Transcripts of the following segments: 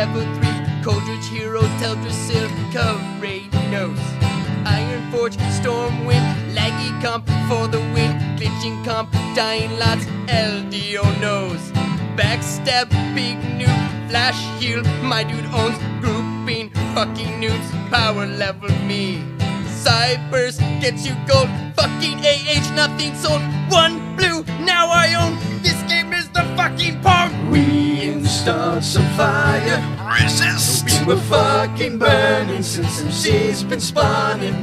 level 3, Coldridge Hero, Teldrassil, Caranos, Ironforge, Stormwind, Laggy Comp for the win, Glitching Comp, Dying Lots, LDO knows, Backstab, Big Noob, Flash Heal, my dude owns, Grouping, fucking noobs, power level me, Cyberse gets you gold, fucking AH, nothing sold, 1 blue, now I own, this game is the fucking bomb. We installed some fire, resist, we were fucking burning since MC's been spawning.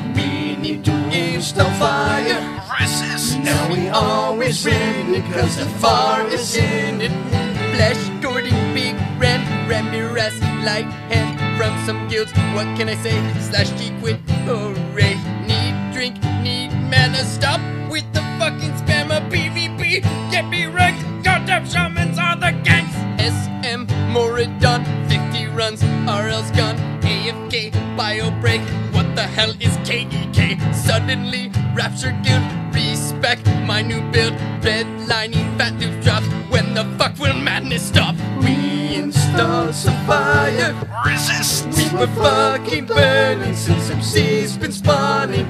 We need to install fire, resist, now we always win it cause the far is in it. Flash Gordon, Big Ren, Ramirez, Light Hand from some guilds, what can I say, Slash G quit, hooray. Need drink, need mana, stop with the fucking spammer PvP, get me wrecked, goddamn shamans are the gangs. SM, Moradon, 50 runs, RL's gone, AFK, Bio Break, what the hell is KEK? Suddenly, Rapture Guild, respect my new build, redlining, fat loop drops, when the fuck will madness stop? We installed some fire, resist, we were fucking burning since MC's been spawning.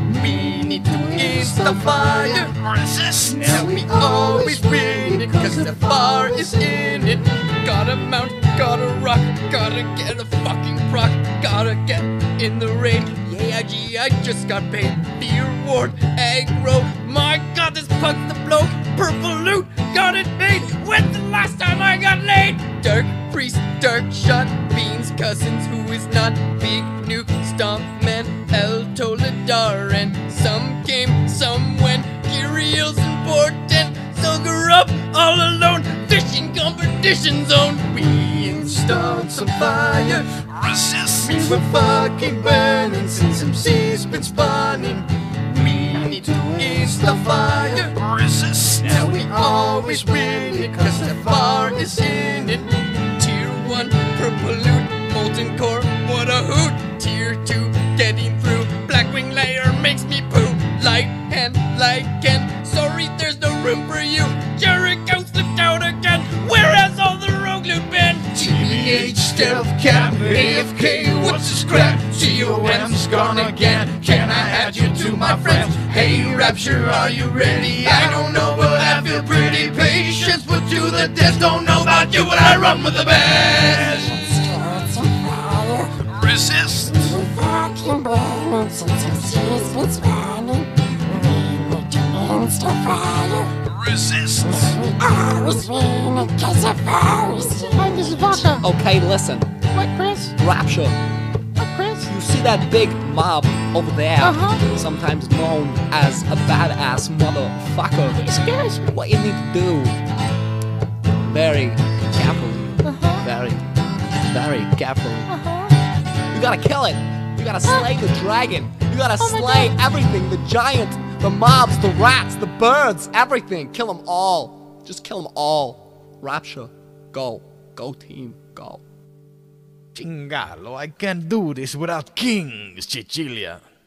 We need to install fire, resist, now we always win it cause the far is in it. Gotta mount, gotta rock, gotta get a fucking proc, gotta get in the raid. Yeah, I just got paid. Fear Ward, aggro, my god, this punk's the bloke. Purple loot, got it made. When's the last time I got laid? Dark Priest, Dark Shot, Beans cousins, who is not Big Nuke, Stompman, El Toledar, and some came, some went. Kiriel's important, so grew up all alone. Fishing competition zone. We installed some fire, resist, we were fucking burning since MC's been spawning. We need to install fire, resist, now we always win it cause the far is in it. Tier 1, purple loot, molten core, what a hoot. Tier 2, getting through, Blackwing layer makes me poo. Light hand, light can, sorry there's no room for you. Jericho slipped out again, where has all the rogue loot been? TBH, stealth cap, AFK, what's this crap? COM's gone again, can I add you to my friends? Hey Rapture, are you ready? I don't know but I feel pretty. Patience put to the test, don't know about you but I run with the best. Resist, we fucking burning since MC's been spawning. We need to install fire, resist, we always win it cause the far is in it. Hey, this is Vodka. Okay, listen. What, Chris? Rapture. What, Chris? You see that big mob over there? Sometimes known as a badass motherfucker. It scares me. What you need to do, very carefully, very carefully. You gotta kill it. You gotta slay the dragon. You gotta slay everything. The giant, the mobs, the rats, the birds, everything. Kill them all. Just kill them all. Rapture. Go. Go team. Go. Chingalo, I can't do this without kings, Cecilia.